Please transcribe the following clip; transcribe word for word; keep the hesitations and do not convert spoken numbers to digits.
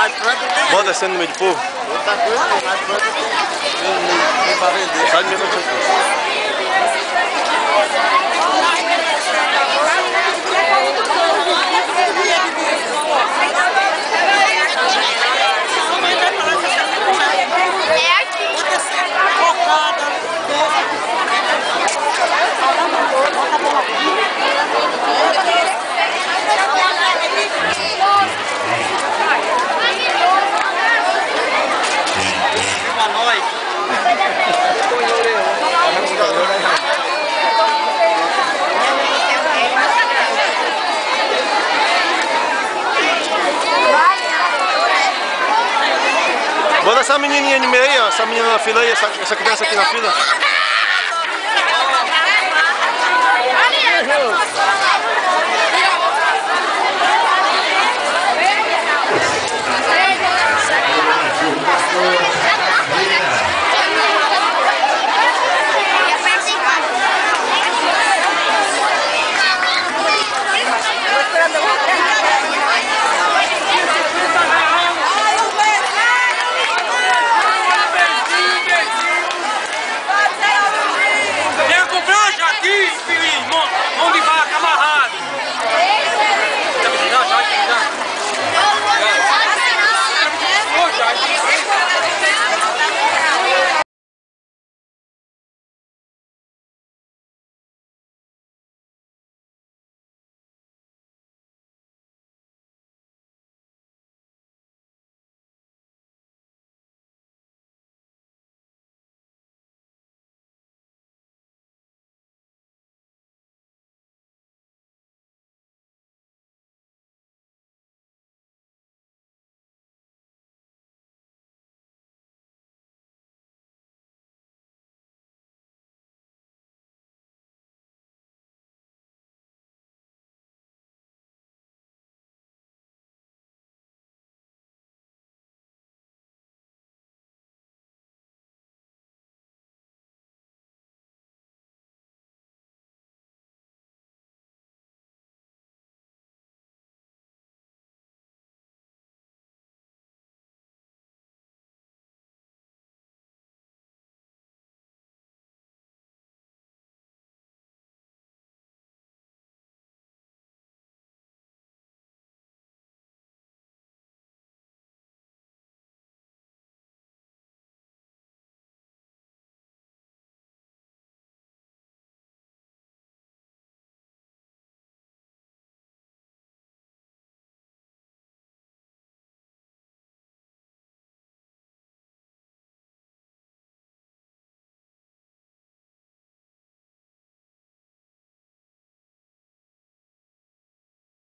mais planta. Bota descendo no meio do povo. Outra coisa, tem mais planta. Tem pra vender. Sai do meu cantinho. Bota essa menininha no meio aí, ó. Essa menina na fila aí, essa, essa criança aqui na fila.